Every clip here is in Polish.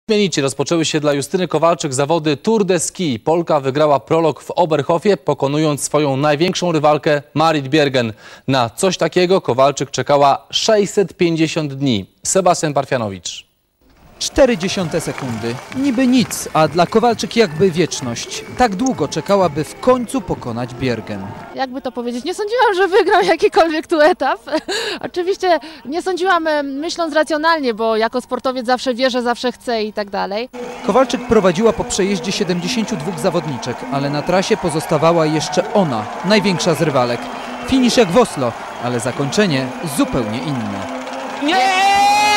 Wyśmienicie rozpoczęły się dla Justyny Kowalczyk zawody Tour de Ski. Polka wygrała prolog w Oberhofie, pokonując swoją największą rywalkę Marit Bjergen. Na coś takiego Kowalczyk czekała 650 dni. Sebastian Parfianowicz. 0,4 sekundy. Niby nic, a dla Kowalczyk jakby wieczność. Tak długo czekała, by w końcu pokonać Bjergen. Jakby to powiedzieć, nie sądziłam, że wygram jakikolwiek tu etap. Oczywiście nie sądziłam, myśląc racjonalnie, bo jako sportowiec zawsze wierzę, zawsze chcę i tak dalej. Kowalczyk prowadziła po przejeździe 72 zawodniczek, ale na trasie pozostawała jeszcze ona, największa z rywalek. Finisz jak w Oslo, ale zakończenie zupełnie inne. Nie!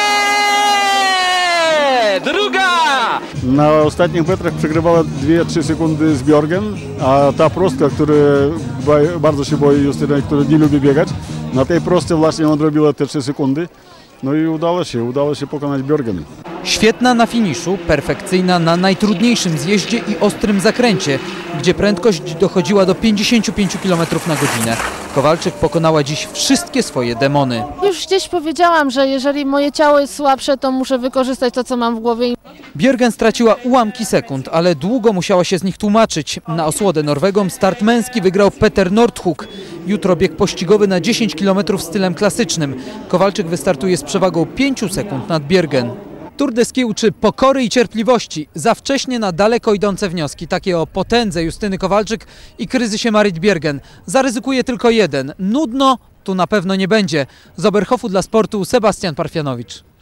Druga! Na ostatnich metrach przegrywała 2-3 sekundy z Bjergen, a ta prostka, która bardzo się boi Justyny, która nie lubi biegać, na tej prostej właśnie odrobiła te 3 sekundy. No i udało się pokonać Bjergen. Świetna na finiszu, perfekcyjna na najtrudniejszym zjeździe i ostrym zakręcie, gdzie prędkość dochodziła do 55 km na godzinę. Kowalczyk pokonała dziś wszystkie swoje demony. Już gdzieś powiedziałam, że jeżeli moje ciało jest słabsze, to muszę wykorzystać to, co mam w głowie. Bjergen straciła ułamki sekund, ale długo musiała się z nich tłumaczyć. Na osłodę Norwegom start męski wygrał Petter Northug. Jutro bieg pościgowy na 10 km stylem klasycznym. Kowalczyk wystartuje z przewagą 5 sekund nad Bjergen. Tour de Ski uczy pokory i cierpliwości. Za wcześnie na daleko idące wnioski, takie o potędze Justyny Kowalczyk i kryzysie Marit Bjergen. Zaryzykuje tylko jeden. Nudno tu na pewno nie będzie. Z Oberhofu dla sportu Sebastian Parfianowicz.